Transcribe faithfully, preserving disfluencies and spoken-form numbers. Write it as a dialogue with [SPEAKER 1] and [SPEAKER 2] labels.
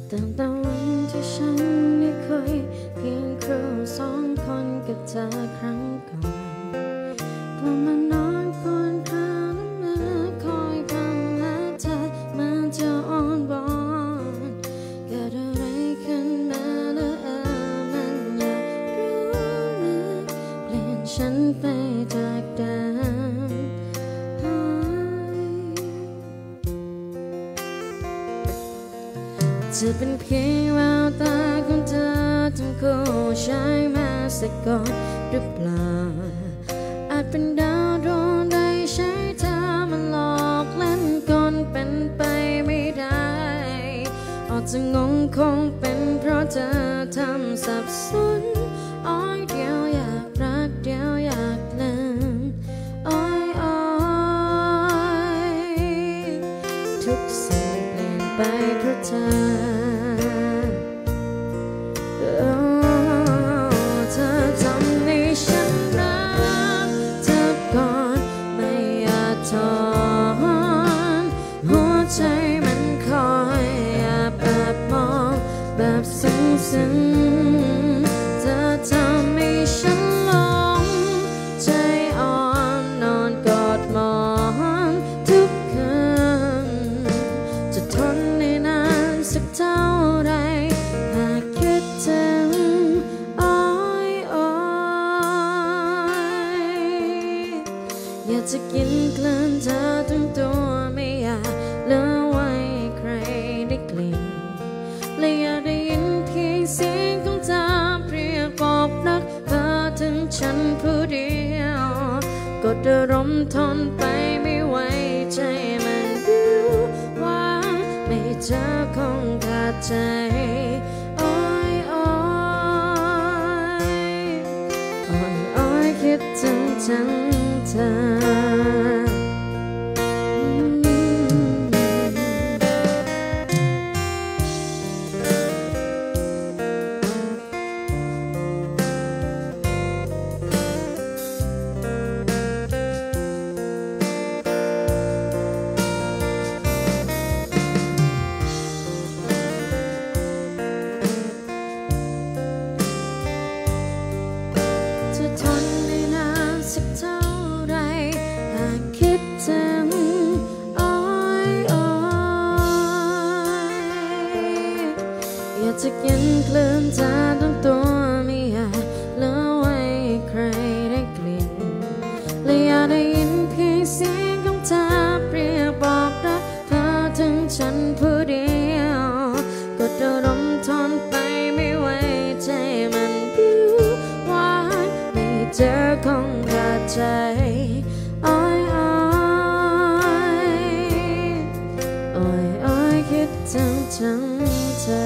[SPEAKER 1] ตั้งแต่วันที่ฉันได้เคยเพียงครู่สองคนกับเธอครั้งก่อนกลับมานอนกอดเธอและมือคอยคำและเธอมาจะอ้อนวอนเกิดอะไรขึ้นมาแล้วเออมันอยากรู้ลึกเปลี่ยนฉันไปจากเดิมจะเป็นเพียงแววตาของเธอทั้งคู่ใช้มาสะกดหรือเปล่าอาจเป็นดาวดวงใดใช้เธอมาหลอกเล่นกลเป็นไปไม่ได้ออกจะงงคงเป็นเพราะเธอทำสับสนอ้อยเดียวอยากรักเดียวอยากลืมอ้อยอ้อยทุกสิ่งเปลี่ยนไปเพราะเธอแบบซึ้งๆเธอทำให้ฉันหลงใจอ่อนนอนกอดหมอนทุกคืนจะทนได้นานสักเท่าไรหากคิดถึงอ้อยอ้อยอยากจะกินกลืนเธอทั้งตัวไม่อยากเหลือไว้ใครได้กลิ่นและอยากได้ยินเพียงเสียงของเธอเรียกบอกรักเธอถึงฉันผู้เดียวกดอารมณ์ทนไปไม่ไหวใจมันวิวว่างไม่เจอคงขาดใจอ้อยอ้อยอ้อยอ้อยคิดถึงจังเธอทนได้นานสักเท่าไรหากคิดถึงอ้อยอ้อยอยากจะกินกลืนเธอทั้งตัวไม่อยากเหลือไว้ใครได้กลิ่นและอยากได้ยินเพียงเสียงของเธอเรียกบอกรักเธอถึงฉันผู้เดียวกดอารมณ์ทนไปไม่ไหวใจมันบิ้วเจอคงขาดใจอ้อยอ้อยอ้อยอ้อยคิดถึงจังเธอ